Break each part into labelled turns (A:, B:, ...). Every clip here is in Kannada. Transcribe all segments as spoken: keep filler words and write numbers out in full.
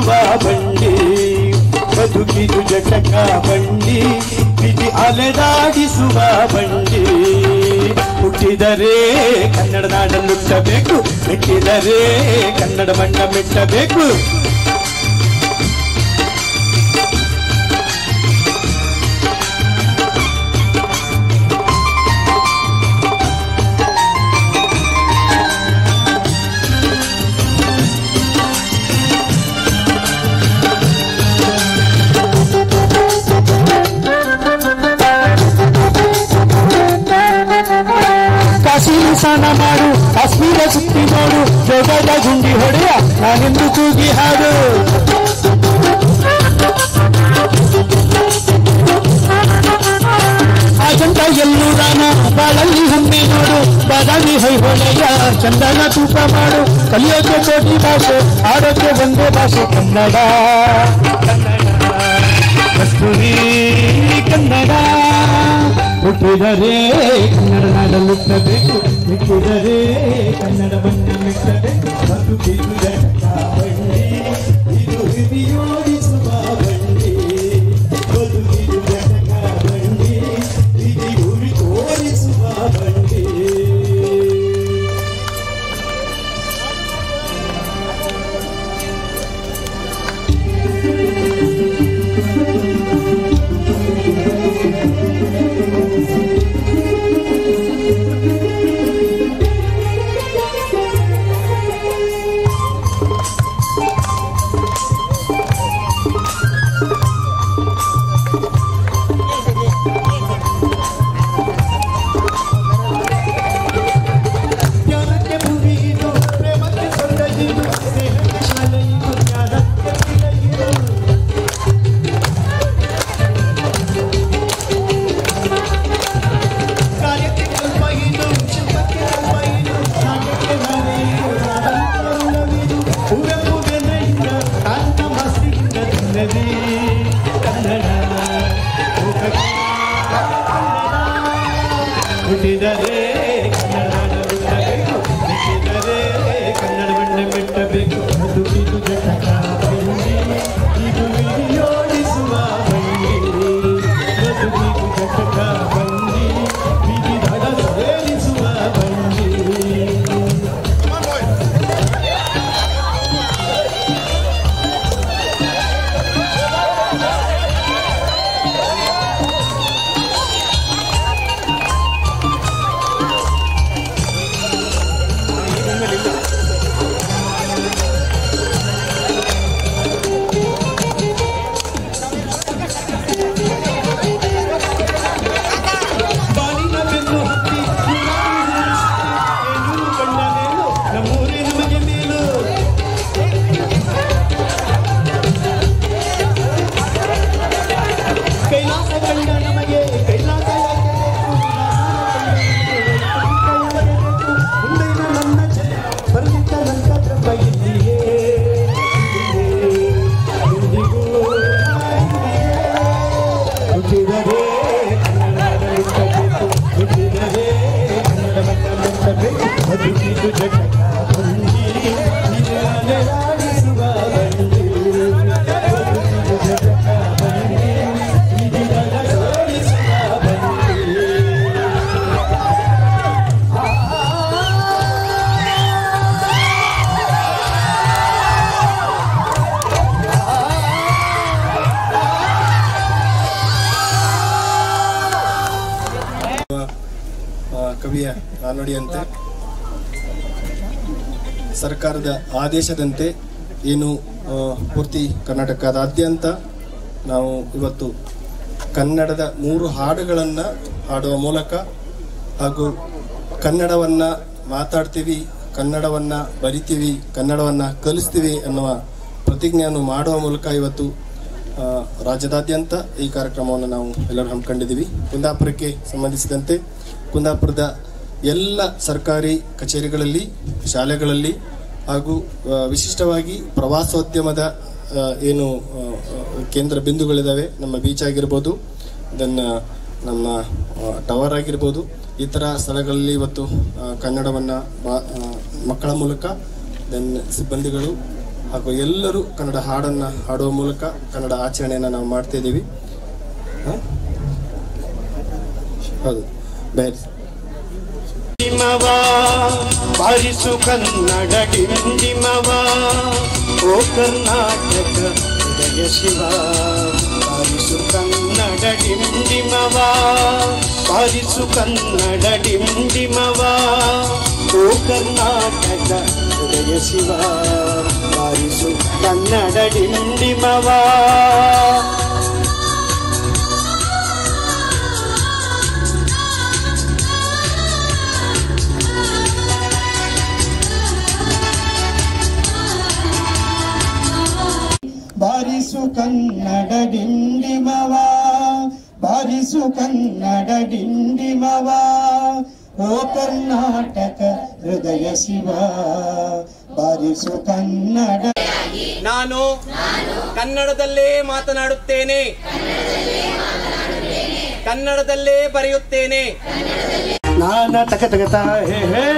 A: ಓಡಿಸುವ ಬಂಡಿ, ಬದುಕಿದು ಜಟಕ ಬಂಡಿ, ಬಿಡಿ ಅಲೆದಾಡಿಸುವ ಬಂಡಿ. ಹುಟ್ಟಿದರೆ ಕನ್ನಡ ನಾಡನ್ನುಟ್ಟಬೇಕು, ಮೆಟ್ಟಿದರೆ ಕನ್ನಡ ಮಣ್ಣ ಮೆಟ್ಟಬೇಕು. ಸ್ನಾನ ಮಾಡು, ಕಾಶ್ಮೀರ ಸುತ್ತಿ ನೋಡು, ಜೋಗದ ಗುಂಡಿ ಹೊಡೆಯ ನಾನೆಂದು ಕೂಗಿ ಹಾಡು. ಅಜಂತ ಎಲ್ಲೂರಾನ ಬಾಳಲ್ಲಿ ಒಮ್ಮೆ ನೋಡು, ಬಾದಾಮಿ ಹೊಯ್ಹೊಳೆಯ ಚಂದನ ತೂಕ ಮಾಡು. ಕಲಿಯೋಕೆ ಕೋಟಿ ಭಾಷೆ, ಆಡೋಕೆ ಒಂದೇ ಭಾಷೆ ಕನ್ನಡ. ಕಸ್ತೂರಿ ಕನ್ನಡ. ಹುಟ್ಟಿದರೆ ಕನ್ನಡ ನಾಡನ್ನುಟ್ಟಬೇಕು, ಮೆಟ್ಟಿದರೆ ಕನ್ನಡ ಬಣ್ಣ ಮೆಟ್ಟಬೇಕು. ಬದುಕಿದು ಜಟಕ ಬಂಡಿ, ಇದು ಹಿಡಿಯೋಡಿಸುವ ಬಂಡಿ, ಬದುಕಿದು ಜಟಕ ಬಂಡಿ, ಇದು ಉರಿ ತೋರಿಸುವ ಬಂಡಿ. ಹುಟ್ಟಿದರೆ ಕನ್ನಡ ನಾಡನ್ನುಟ್ಟಬೇಕು, ಮೆಟ್ಟಿದರೆ ಕನ್ನಡ ಬಣ್ಣ ಮೆಟ್ಟಬೇಕು. ಬದುಕಿದು ಜಟಕ ಬಂಡಿ, ಇದು ಹಿಡಿಯೋಡಿಸುವ ಬಂಡಿ, ಬದುಕಿದು ಜಟಕ ಬಂಡಿ, ಬಿಡಿ ದಡ ಸೇರಿಸುವ ಬಂಡಿ.
B: ಕವಿಯ ನಾನುಡಿಯಂತೆ ಸರ್ಕಾರದ ಆದೇಶದಂತೆ ಏನು ಪೂರ್ತಿ ಕರ್ನಾಟಕದಾದ್ಯಂತ ನಾವು ಇವತ್ತು ಕನ್ನಡದ ಮೂರು ಹಾಡುಗಳನ್ನು ಹಾಡುವ ಮೂಲಕ ಹಾಗೂ ಕನ್ನಡವನ್ನು ಮಾತಾಡ್ತೀವಿ, ಕನ್ನಡವನ್ನು ಬರಿತೀವಿ, ಕನ್ನಡವನ್ನು ಕಲಿಸ್ತೀವಿ ಅನ್ನುವ ಪ್ರತಿಜ್ಞೆಯನ್ನು ಮಾಡುವ ಮೂಲಕ ಇವತ್ತು ರಾಜ್ಯದಾದ್ಯಂತ ಈ ಕಾರ್ಯಕ್ರಮವನ್ನು ನಾವು ಎಲ್ಲರೂ ಹಮ್ಮಿಕೊಂಡಿದ್ದೀವಿ. ಕುಂದಾಪುರಕ್ಕೆ ಸಂಬಂಧಿಸಿದಂತೆ ಕುಂದಾಪುರದ ಎಲ್ಲ ಸರ್ಕಾರಿ ಕಚೇರಿಗಳಲ್ಲಿ, ಶಾಲೆಗಳಲ್ಲಿ ಹಾಗೂ ವಿಶಿಷ್ಟವಾಗಿ ಪ್ರವಾಸೋದ್ಯಮದ ಏನು ಕೇಂದ್ರ ಬಿಂದುಗಳಿದ್ದಾವೆ, ನಮ್ಮ ಬೀಚ್ ಆಗಿರ್ಬೋದು, ದೆನ್ ನಮ್ಮ ಟವರ್ ಆಗಿರ್ಬೋದು, ಈ ಥರ ಸ್ಥಳಗಳಲ್ಲಿ ಇವತ್ತು ಕನ್ನಡವನ್ನು ಮಕ್ಕಳ ಮೂಲಕ ದೆನ್ ಸಿಬ್ಬಂದಿಗಳು ಹಾಗೂ ಎಲ್ಲರೂ ಕನ್ನಡ ಹಾಡನ್ನು ಹಾಡುವ ಮೂಲಕ ಕನ್ನಡ ಆಚರಣೆಯನ್ನು ನಾವು ಮಾಡ್ತಾ ಇದ್ದೀವಿ. ಹೌದು ಬೇರೆ
A: ಬಾರಿಸು ಕನ್ನಡ ಡಿಂಡಿಮವ ಓ ಕರ್ನಾಟಕ ಹೃದಯ ಶಿವ ಬಾರಿಸು ಕನ್ನಡ ಡಿಂಡಿಮವ ಬಾರಿಸು ಕನ್ನಡ ಡಿಂಡಿಮವ ಓ ಕರ್ನಾಟಕ ಹೃದಯ ಶಿವ ಬಾರಿಸು ಕನ್ನಡ ಡಿಂಡಿಮವ. ಬಾರಿಸು ಕನ್ನಡ ಡಿಂಡಿಮವ ಬಾರಿಸು ಕನ್ನಡ ಡಿಂಡಿಮವ ಓ ಕರ್ನಾಟಕ ಹೃದಯ ಶಿವ ಬಾರಿಸು ಕನ್ನಡ.
C: ನಾನು ಕನ್ನಡದಲ್ಲೇ ಮಾತನಾಡುತ್ತೇನೆ, ಕನ್ನಡದಲ್ಲೇ ಬರೆಯುತ್ತೇನೆ.
A: ನಾನ ತಕ ತಗತ ಹೇ ಹೇ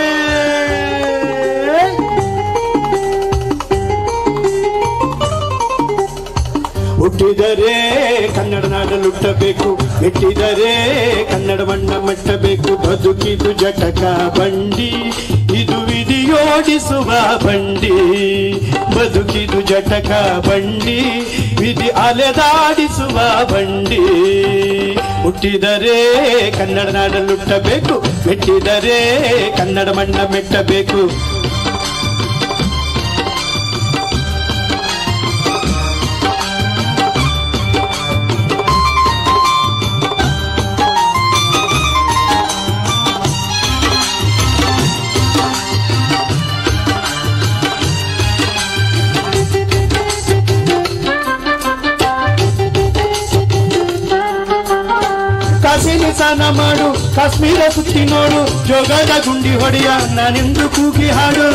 A: ಹುಟ್ಟಿದರೆ ಕನ್ನಡ ನಾಡಲುಟ್ಟಬೇಕು, ಮೆಟ್ಟಿದರೆ ಕನ್ನಡ ಮಣ್ಣ ಮೆಟ್ಟಬೇಕು. ಬದುಕಿದು ಜಟಕ ಬಂಡಿ, ಇದು ವಿಧಿಯೋಡಿಸುವ ಬಂಡಿ. ಬದುಕಿದು ಜಟಕ ಬಂಡಿ, ವಿಧಿ ಅಲೆದಾಡಿಸುವ ಬಂಡಿ. ಹುಟ್ಟಿದರೆ ಕನ್ನಡ ನಾಡಲುಟ್ಟಬೇಕು, ಮೆಟ್ಟಿದರೆ ಕನ್ನಡ ಮಣ್ಣ ಮೆಟ್ಟಬೇಕು. ಸ್ನಾನ ಮಾಡು, ಕಾಶ್ಮೀರ ಸುತ್ತಿ ನೋಡು, ಜೋಗದ ಗುಂಡಿ ಹೊಡೆಯ ನಾನೆಂದು ಕೂಗಿ ಹಾಡು.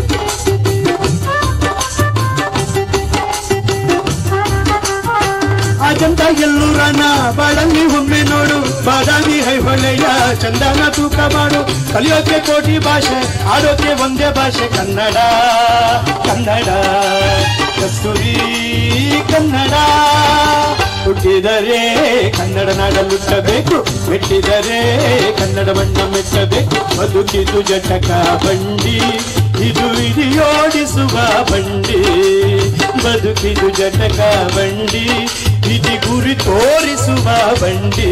A: ಅಜಂತ ಎಲ್ಲೂರನ ಬಾಳಲ್ಲಿ ಒಮ್ಮೆ ನೋಡು, ಬಾದಾಮಿ ಐಹೊಳೆಯ ಚಂದನ ತೂಕ ಮಾಡು. ಕಲಿಯೋಕೆ ಕೋಟಿ ಭಾಷೆ, ಆಡೋಕೆ ಒಂದೇ ಭಾಷೆ ಕನ್ನಡ. ಕನ್ನಡ ಕಸ್ತೂರಿ ಕನ್ನಡ. ಹುಟ್ಟಿದರೆ ಕನ್ನಡ ನಾಡಲುಟ್ಟಬೇಕು, ಮೆಟ್ಟಿದರೆ ಕನ್ನಡ ಮಣ್ಣ ಮೆಟ್ಟಬೇಕು. ಬದುಕಿದು ಜಟಕ ಬಂಡಿ, ಇದು ವಿಧಿಯೋಡಿಸುವ ಬಂಡಿ. ಬದುಕಿದು ಜಟಕ ಬಂಡಿ, ವಿಧಿ ಗುರಿ ತೋರಿಸುವ ಬಂಡಿ.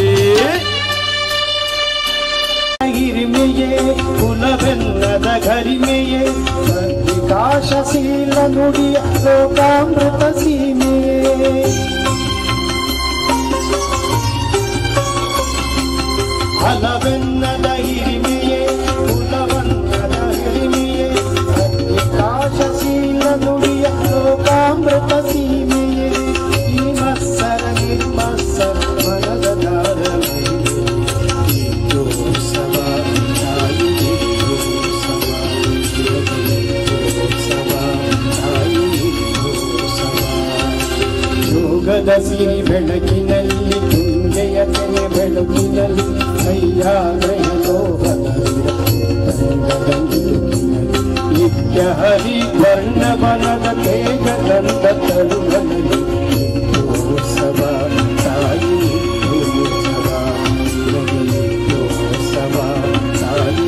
A: ಹಿರಿಮೆಯೇ ಕುಲವೆಲ್ಲದ ಗರಿಮೆಯೇ, ವಿಕಾಸಶೀಲ ನುಡಿಯ ಲೋಕಾಮೃತ ಸೀಮೆಯೇ. ಫಲವೆನ್ನದ ಹಿರಿಮೆಯೇ ಕುಲವನ್ನದ ಹಿರಿಮೆಯೇ, ವಿಕಾಸಶೀಲ ನುಡಿಯ ಲೋಕಾಮೃತ ಸೀಮೆಯೇ. ಈ ಮತ್ಸರ ನಿರ್ಮತ್ಸರ ಮನದ ದಾರವೇ ಸವ ತಾಯಿ ಸವ ಸವ ತಾಯಿ ಸವ. ಯೋಗದ ಸಿರಿ ಬೆಳಕಿನಲ್ಲಿ, ತುಂಗೆಯ ತೆನೆ ಬೆಳಕಿನಲ್ಲಿ, ಸಹ್ಯಾಗ್ರಹ ಲೋಹದ ನಿತ್ಯ ಹರಿ ವರ್ಣ ಬನದ ತೇಜದಂತ ತರುಗಳಲ್ಲಿ. ಸವ ತಾಯಿ ಸವ ಸವ ತಾಯಿ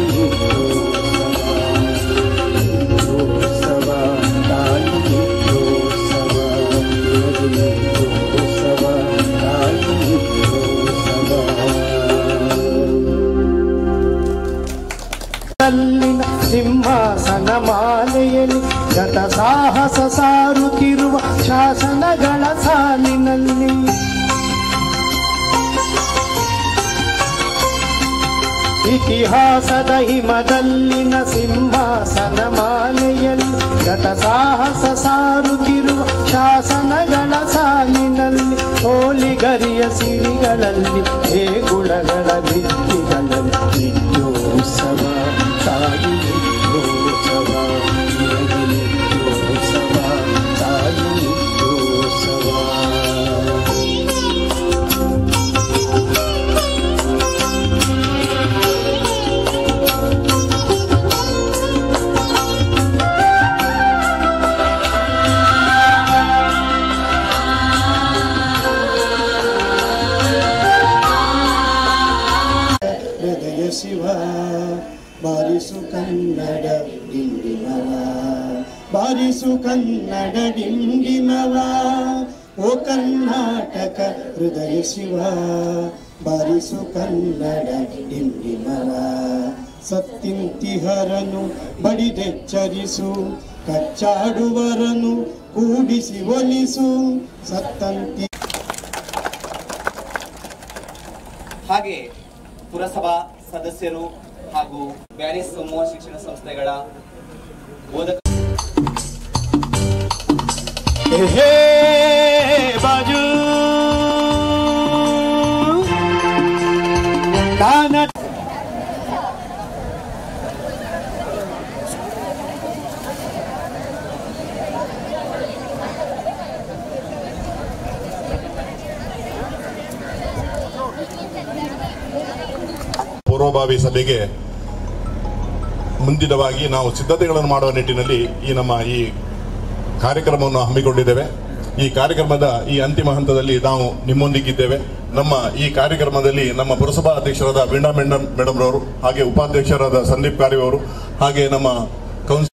A: ಸವ ತಾಯಿ ಸವ ಸವ ತಾಯಿ ಸವ. ಕಲ್ಲಿನ ಸಿಂಹಾಸನ ಮಾಲೆಯಲ್ಲಿ ಗತ ಸಾಹಸ ಸಾರುತ್ತಿರುವ ಶಾಸನಗಳ ಸಾಲಿನಲ್ಲಿ. ಇತಿಹಾಸದ ಹಿಮದಲ್ಲಿನ ಸಿಂಹಾಸನ ಮಾಲೆಯಲ್ಲಿ ಗತ ಸಾಹಸ ಸಾರುತ್ತಿರುವ ಶಾಸನಗಳ ಸಾಲಿನಲ್ಲಿ. ಹೋಲಿಗರಿಯ ಸಿರಿಗಳಲ್ಲಿ, ಹೇಗುಳಗಳ ಭಿತ್ತಿಗಳಲ್ಲಿ. ವಿದ್ಯೋತ್ಸವ ತಾಯಿ ವಿದ್ಯೋತ್ಸವ, ವಿದ್ಯೋತ್ಸವ ತಾಯಿ ವಿದ್ಯೋತ್ಸವ. ಡಿಂಡಿಮವ ಬಾರಿಸು ಕನ್ನಡ ಡಿಂಡಿಮವ ಓ ಕರ್ನಾಟಕ ಹೃದಯ ಶಿವ ಬಾರಿಸು ಕನ್ನಡ ಡಿಂಡಿಮವ ಸತ್ತಿಂತಿಹರನು ಬಡಿದೆಚ್ಚರಿಸು ಕಚ್ಚಾಡುವರನು ಕೂಡಿಸಿ ಒಲಿಸು ಸತ್ತಂತಿ.
C: ಹಾಗೆ ಪುರಸಭಾ ಸದಸ್ಯರು ಹಾಗೂ ಬ್ಯಾರಿಸ್ ಸಮೂಹ ಶಿಕ್ಷಣ ಸಂಸ್ಥೆಗಳ ಬೋಧಕ
A: ಬಾಜು ಕಾನ
D: ಪೂರ್ವಭಾವಿ ಸಭೆಗೆ ಮುಂದಿನವಾಗಿ ನಾವು ಸಿದ್ಧತೆಗಳನ್ನು ಮಾಡುವ ನಿಟ್ಟಿನಲ್ಲಿ ಈ ನಮ್ಮ ಈ ಕಾರ್ಯಕ್ರಮವನ್ನು ಹಮ್ಮಿಕೊಂಡಿದ್ದೇವೆ. ಈ ಕಾರ್ಯಕ್ರಮದ ಈ ಅಂತಿಮ ಹಂತದಲ್ಲಿ ನಾವು ನಿಮ್ಮೊಂದಿಗಿದ್ದೇವೆ. ನಮ್ಮ ಈ ಕಾರ್ಯಕ್ರಮದಲ್ಲಿ ನಮ್ಮ ಪುರಸಭಾ ಅಧ್ಯಕ್ಷರಾದ ವೀಣಾ ಮೇಡಮ್ ಮೇಡಮ್ ರವರು, ಹಾಗೆ ಉಪಾಧ್ಯಕ್ಷರಾದ ಸಂದೀಪ್ ಕಾರ್ಯ ಅವರು, ಹಾಗೆ ನಮ್ಮ ಕೌನ್ಸಿಲ್